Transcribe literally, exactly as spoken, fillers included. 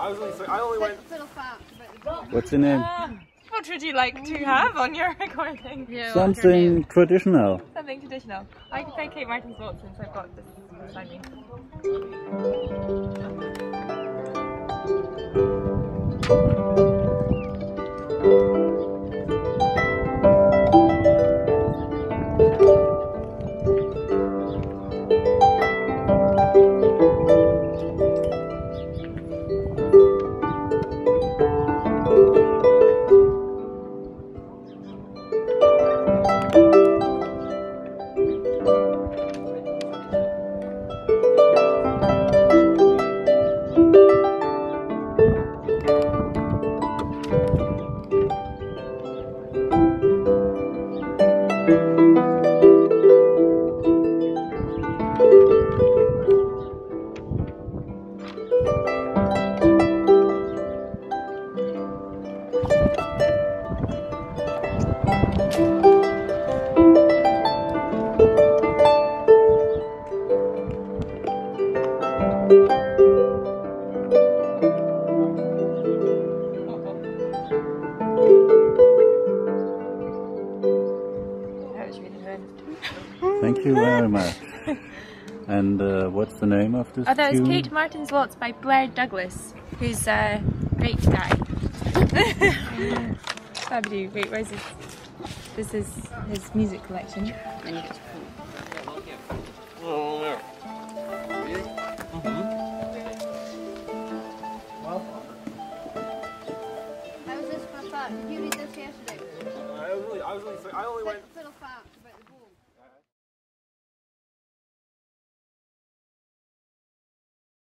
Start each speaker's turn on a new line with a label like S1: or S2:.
S1: I was only, I only went.
S2: What's your name?
S3: Uh, what would you like to have on your recording?
S2: Yeah, Something traditional.
S3: Something traditional. I can play Kate Martin's Waltz since I've got this beside me.
S2: Thank you very much. And uh, what's the name of this
S3: Oh, that was
S2: tune?
S3: Kate Martin's Waltz by Blair Douglas, who's a great guy. Fabulous. Wait, where's his? This is his music collection. And you get to
S1: Oh, yeah.
S4: How was this for fun? Did you read this yesterday?
S1: I was only, I was only, I only went.
S4: Little fact, but